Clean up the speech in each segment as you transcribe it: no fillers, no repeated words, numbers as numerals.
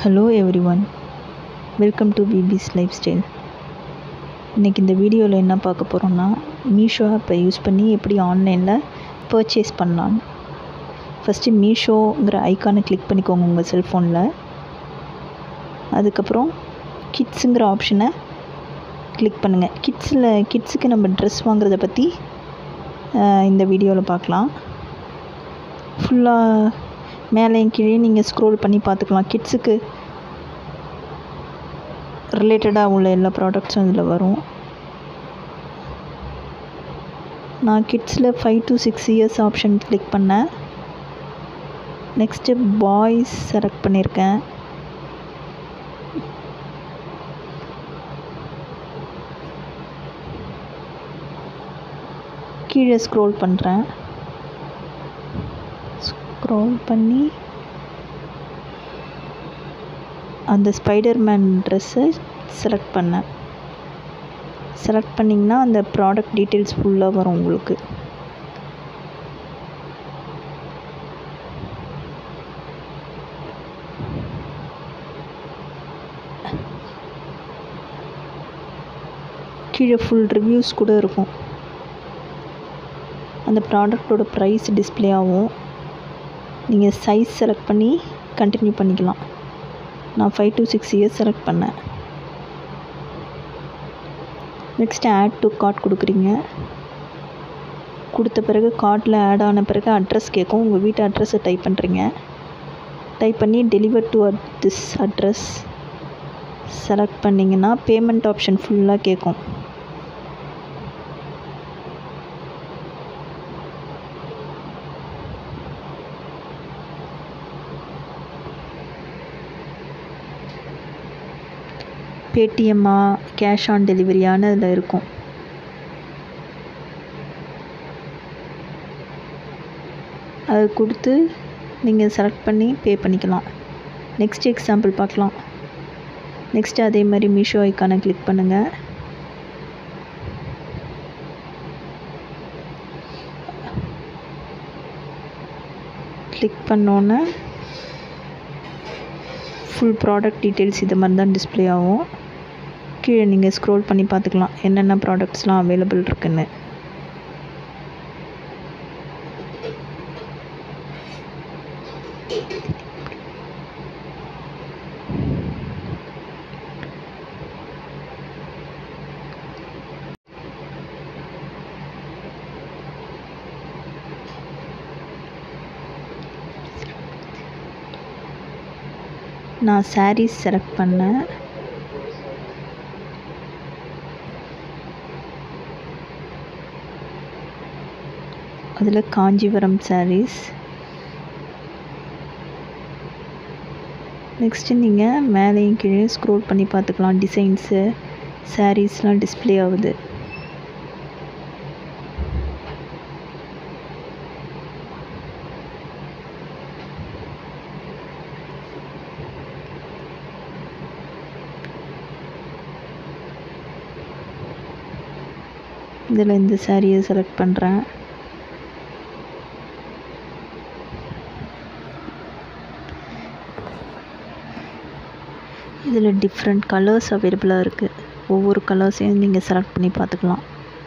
Hello everyone, welcome to BB's Lifestyle. இன்றைக்கி இந்த வீடியோவில் என்ன பார்க்க போகிறோம்னா மீஷோ ஆப்பை யூஸ் பண்ணி எப்படி ஆன்லைனில் பர்ச்சேஸ் பண்ணலாம். ஃபஸ்ட்டு மீஷோங்கிற ஐக்கானை கிளிக் பண்ணிக்கோங்க உங்கள் செல்ஃபோனில். அதுக்கப்புறம் கிட்ஸுங்கிற ஆப்ஷனை கிளிக் பண்ணுங்கள். கிட்ஸுக்கு நம்ம ட்ரெஸ் வாங்குறத பற்றி இந்த வீடியோவில் பார்க்கலாம். ஃபுல்லாக மேலேயும் கீழே நீங்கள் ஸ்க்ரோல் பண்ணி பார்த்துக்கலாம். கிட்ஸுக்கு ரிலேட்டடாக உள்ள எல்லா ப்ராடக்ட்ஸும் இதில் வரும். நான் கிட்ஸில் 5 to 6 years ஆப்ஷன் கிளிக் பண்ணேன். நெக்ஸ்ட்டு பாய்ஸ் செலக்ட் பண்ணியிருக்கேன். கீழே ஸ்க்ரோல் பண்ணுறேன். ஸ்க்ரோல் பண்ணி அந்த ஸ்பைடர்மேன் ட்ரெஸ்ஸை செலக்ட் பண்ணேன். செலக்ட் பண்ணிங்கன்னா அந்த ப்ராடக்ட் டீட்டெயில்ஸ் ஃபுல்லாக வரும் உங்களுக்கு. கீழே ஃபுல் ரிவ்யூஸ் கூட இருக்கும். அந்த ப்ராடக்டோட ப்ரைஸ் டிஸ்ப்ளே ஆகும். நீங்கள் சைஸ் செலக்ட் பண்ணி கண்டினியூ பண்ணிக்கலாம். நான் 5 to 6 years செலக்ட் பண்ணேன். நெக்ஸ்ட்டு ஆட் டு கார்ட் கொடுக்குறீங்க. கொடுத்த பிறகு கார்ட்டில் ஆட் ஆன பிறகு அட்ரஸ் கேட்கும். உங்கள் வீட்டு அட்ரஸை டைப் பண்ணுறீங்க. டைப் பண்ணி deliver to this address select பண்ணிங்கன்னா பேமெண்ட் ஆப்ஷன் ஃபுல்லாக கேட்கும். பேடிஎம்மா கேஷ் ஆன் டெலிவரியான்னு அதில் இருக்கும். அது கொடுத்து நீங்கள் செலக்ட் பண்ணி பே பண்ணிக்கலாம். நெக்ஸ்ட் எக்ஸாம்பிள் பார்க்கலாம். நெக்ஸ்ட்டு அதே மாதிரி மீஷோ ஐக்கானை கிளிக் பண்ணுங்கள். கிளிக் பண்ணோன்னே ஃபுல் ப்ராடக்ட் டீட்டெயில்ஸ் இது மாதிரி தான் டிஸ்ப்ளே ஆகும். கீழே நீங்கள் ஸ்க்ரோல் பண்ணி பார்த்துக்கலாம் என்னென்ன ப்ராடக்ட்ஸ்லாம் அவைலபிள் இருக்குன்னு. நான் சாரீஸ் செலக்ட் பண்ணேன். அதில் காஞ்சிபுரம் சாரீஸ். நெக்ஸ்ட்டு நீங்கள் மேலேயும் கீழே ஸ்க்ரோல் பண்ணி பார்த்துக்கலாம். டிசைன்ஸு சாரீஸ்லாம் டிஸ்ப்ளே ஆகுது. இதில் இந்த சாரியை செலக்ட் பண்ணுறேன். இதில் டிஃப்ரெண்ட் கலர்ஸ் அவைலபிளாக இருக்குது. ஒவ்வொரு கலர்ஸையும் நீங்கள் செலக்ட் பண்ணி பார்த்துக்கலாம்.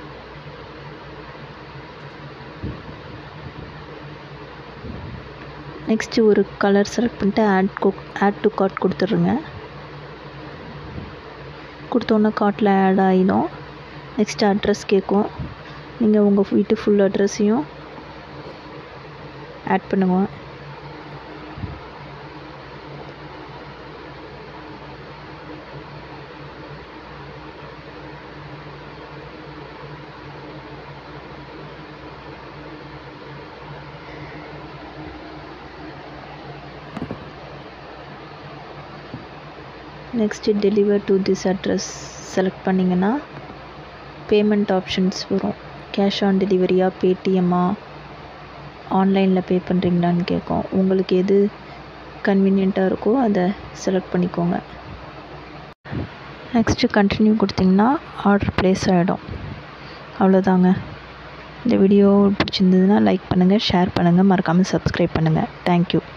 நெக்ஸ்ட்டு ஒரு கலர் செலக்ட் பண்ணிட்டு ஆட் டு கார்ட் கொடுத்துட்ருங்க. கொடுத்தோன்னே கார்ட்டில் ஆட் ஆகிடும். நெக்ஸ்ட்டு அட்ரஸ் கேட்கும். நீங்கள் உங்கள் வீட்டு ஃபுல் அட்ரஸையும் ஆட் பண்ணுவோம். Next deliver to this address select பண்ணிங்கன்னா பேமெண்ட் ஆப்ஷன்ஸ் வரும். கேஷ் ஆன் டெலிவரியா, பேடிஎம்மா, ஆன்லைனில் பே பண்ணுறீங்களான்னு கேட்கும். உங்களுக்கு எது கன்வீனியண்ட்டாக இருக்கோ அதை செலக்ட் பண்ணிக்கோங்க. நெக்ஸ்ட்டு கண்டினியூ கொடுத்திங்கன்னா ஆர்டர் ப்ளேஸ் ஆகிடும். அவ்வளோதாங்க. இந்த வீடியோ பிடிச்சிருந்ததுன்னா லைக் பண்ணுங்கள், ஷேர் பண்ணுங்கள், மறக்காமல் சப்ஸ்கிரைப் பண்ணுங்கள். தேங்க்யூ.